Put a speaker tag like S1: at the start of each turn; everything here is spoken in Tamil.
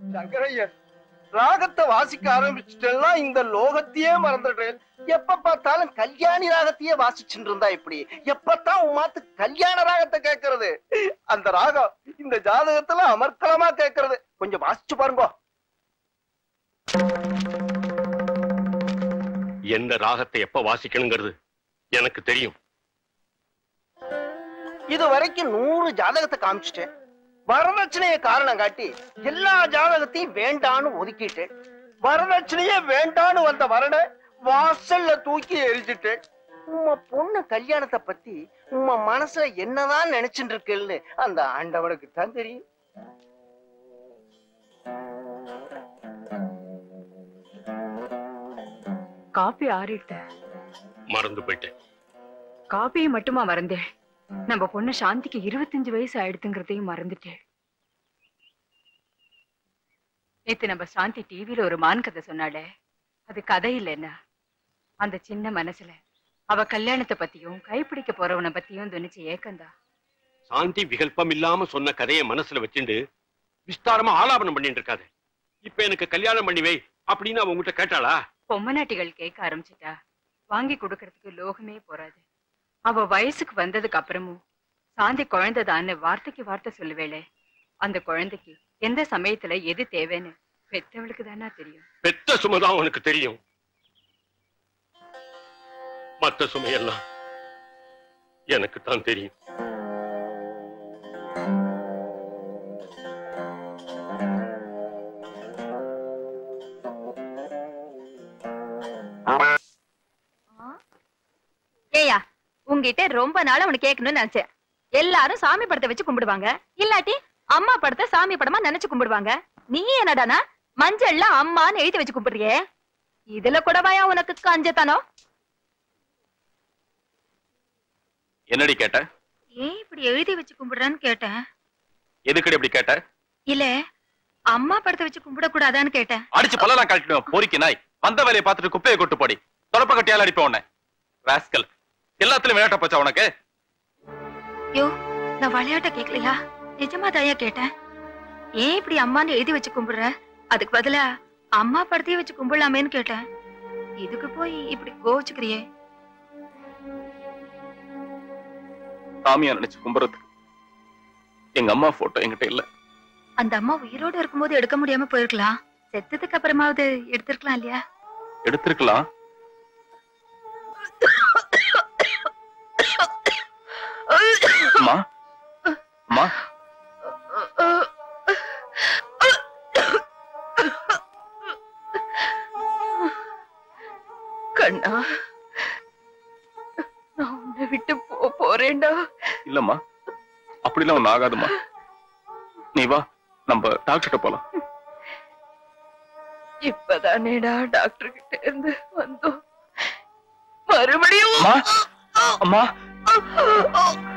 S1: சங்கரையர், ராகத்தை வாசிக்க ஆரம்பிச்சுட்டா இந்த லோகத்தையே மறந்துடுறேன். எப்ப பார்த்தாலும் கல்யாணி ராகத்தையே வாசிச்சுட்டு இருந்தா இப்படி எப்பத்தான் உமாத்து கல்யாண ராகத்தை கேட்கறது? அந்த ராகம் இந்த ஜாதகத்துல அமர்க்கலமா கேட்கறது. கொஞ்சம் வாசிச்சு பாருங்க.
S2: எந்த ராகத்தை எப்ப வாசிக்கணுங்கிறது எனக்கு தெரியும்.
S1: இது வரைக்கும் 100 ஜாதகத்தை காமிச்சிட்டேன். வரதட்சணைய காரணம் காட்டி எல்லா ஜாதகத்தையும் வேண்டான்னு ஒதுக்கிட்டேன். வரதட்சணையே வேண்டான்னு வந்த வரனை வாசல்ல தூக்கி எரிஞ்சிட்டேன். உங்க பொண்ணு கல்யாணத்தை பத்தி உங்க மனசுல என்னதான் நினைச்சுட்டு இருக்கேன்னு அந்த ஆண்டவனுக்கு தான் தெரியும்.
S3: காப்பி ஆறிட்ட
S2: மறந்து போயிட்டேன்.
S3: காப்பியை மட்டுமா மறந்தேன்? நம்ம பொண்ணு சாந்திக்கு 25 வயசு ஆயிடுத்துங்கிறதையும் மறந்துட்டேன். நேத்து நம்ம சாந்தி டிவியில ஒரு மான் கதை சொன்னாலே, அது கதை இல்லைன்னா அந்த சின்ன மனசுல அவ கல்யாணத்தை பத்தியும் கைப்பிடிக்க போறவனை பத்தியும் துணிச்சு ஏக்கந்தா.
S2: சாந்தி விகல்பம் இல்லாம சொன்ன கதையை மனசுல வச்சுண்டு விஸ்தாரமா ஆலாபனம் பண்ணிட்டு இருக்காது. இப்ப எனக்கு கல்யாணம் பண்ணிவை அப்படின்னு அவ உங்ககிட்ட கேட்டாளா?
S3: பொம்மநாட்டிகள் கேட்க ஆரம்பிச்சுட்டா வாங்கி கொடுக்கறதுக்கு லோகமே போறாது. அவ வயசுக்கு வந்ததுக்கு அப்புறமும் சாந்தி குழந்தைதான்னு வார்த்தைக்கு வார்த்தை சொல்லுவேளே, அந்த குழந்தைக்கு எந்த சமயத்துல எது தேவைன்னு பெத்தவளுக்கு தானா தெரியும்.
S2: பெத்த சுமைதான் உனக்கு தெரியும். மத்த சுமையெல்லாம் எனக்கு தான் தெரியும்.
S4: ஏயா, உங்ககிட்ட ரொம்ப நாளா உனக்கு கேட்கணும்னு நினைச்சேன். எல்லாரும் சாமி படத்தை வச்சு கும்பிடுவாங்க, இல்லாட்டி அம்மா படத்தை சாமி படமா நினைச்சு கும்பிடுவாங்க. நீ என்னடானா மஞ்சள்ல அம்மான்னு எழுதி வச்சு கும்பிடுறியே, இதுல கூடவாயா உனக்கு கஞ்சத்தனம்?
S5: என்னடி கேட்ட?
S4: ஏன் இப்படி எழுதி வச்சு கும்பிடுறான்னு கேட்டேன்.
S5: எதுக்கடி இப்படி கேட்ட?
S4: இல்ல அம்மா படத்தை வச்சு கும்பிட கூடாதான்னு கேட்டேன்.
S5: அடிச்சு பல்லெல்லாம் கழட்டிடுவேன் பொறிக்கு நாய். வந்த வேலையை பார்த்துட்டு குப்பையை கொட்டு போடி. தொடப்ப கட்டியால அடிப்பேன் உன்னை. ராஸ்கல், எல்லாத்துலயும் விளையாட்ட போச்சா உனக்கு?
S4: யோ, நான் விளையாட்ட கேட்கலையா, நிஜமா தாயா கேட்டேன். ஏன் இப்படி அம்மான்னு எழுதி வச்சு கும்பிடுற? அதுக்கு பதிலா அம்மா படத்தையே வச்சு கும்பிடலாமேன்னு கேட்டேன். இதுக்கு போய் இப்படி கோவிச்சுக்கிறியே.
S5: சாமியா நினைச்சு கும்பிடுறதுக்கு எங்க அம்மா போட்டோ என்கிட்ட இல்ல.
S4: அந்த அம்மா உயிரோடு இருக்கும்போது எடுக்க முடியாம போயிருக்கலாம். செத்ததுக்கு அப்புறமாவது எடுத்திருக்கலாம் இல்லையா?
S5: எடுத்திருக்கலாம். அம்மா அம்மா,
S3: கண்ணா, நான் உன்னை விட்டு போறேன்டா.
S5: இல்லம்மா, அப்படிலாம் ஒண்ணு ஆகாதுமா. நீ வா, நம்ம டாக்டர்கிட்ட போலாம்.
S3: இப்பதானேடா டாக்டர் கிட்ட இருந்து வந்தோம். மறுபடியும்
S5: அம்மா